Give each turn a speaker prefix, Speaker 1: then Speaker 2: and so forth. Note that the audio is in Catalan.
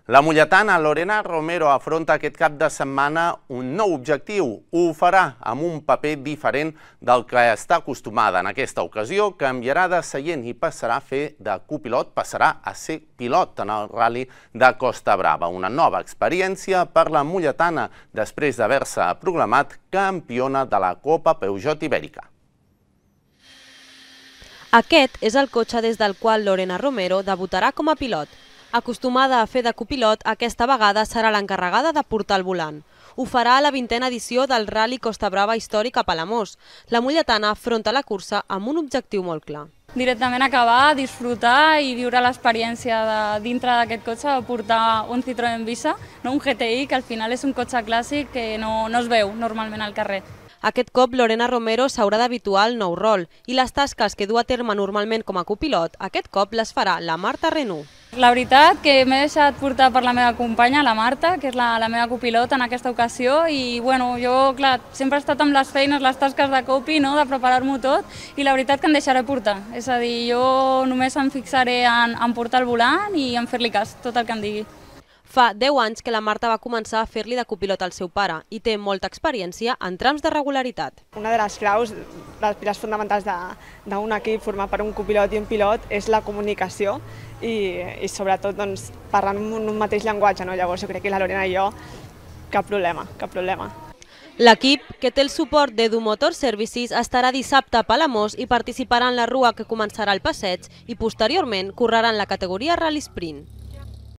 Speaker 1: La molletana Lorena Romero afronta aquest cap de setmana un nou objectiu. Ho farà amb un paper diferent del que està acostumada. En aquesta ocasió canviarà de seient i passarà a fer de copilot, passarà a ser pilot en el Rally de Costa Brava. Una nova experiència per la molletana després d'haver-se proclamat campiona de la Copa Peugeot Ibèrica.
Speaker 2: Aquest és el cotxe des del qual Lorena Romero debutarà com a pilot. Acostumada a fer de copilot, aquesta vegada serà l'encarregada de portar el volant. Ho farà a la 20a edició del Rally Costa Brava històric a Palamós. La molletana afronta la cursa amb un objectiu molt clar.
Speaker 3: Directament acabar, disfrutar i viure l'experiència de dintre d'aquest cotxe, de portar un Citroën Visa, un GTI, que al final és un cotxe clàssic que no es veu normalment al carrer.
Speaker 2: Aquest cop Lorena Romero s'haurà d'habituar al nou rol i les tasques que du a terme normalment com a copilot, aquest cop les farà la Marta Renú.
Speaker 3: La veritat que m'he deixat portar per la meva companya, la Marta, que és la meva copilot en aquesta ocasió, i bueno, jo clar, sempre he estat amb les feines, les tasques de copi, de preparar-m'ho tot, i la veritat que em deixaré portar. És a dir, jo només em fixaré en portar el volant i en fer-li cas, tot el que em digui.
Speaker 2: Fa 10 anys que la Marta va començar a fer-li de copilot al seu pare i té molta experiència en trams de regularitat.
Speaker 4: Una de les claus, les piles fonamentals d'un equip format per un copilot i un pilot és la comunicació i sobretot parlar en un mateix llenguatge. Llavors jo crec que la Lorena i jo cap problema, cap problema.
Speaker 2: L'equip, que té el suport d'Edu Motor Services, estarà dissabte a Palamós i participarà en la rua que començarà al passeig i posteriorment correrà en la categoria Rally Sprint.